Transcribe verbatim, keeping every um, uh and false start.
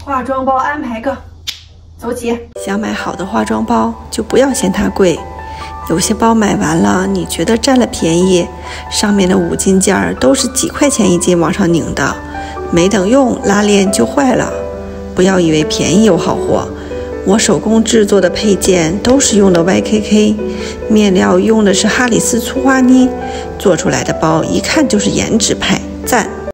化妆包安排个，走起！ 想买好的化妆包，就不要嫌它贵。有些包买完了，你觉得占了便宜，上面的五金件儿都是几块钱一斤往上拧的，没等用拉链就坏了。不要以为便宜有好货，我手工制作的配件都是用的 Y K K， 面料用的是哈里斯粗花呢，做出来的包一看就是颜值派，赞！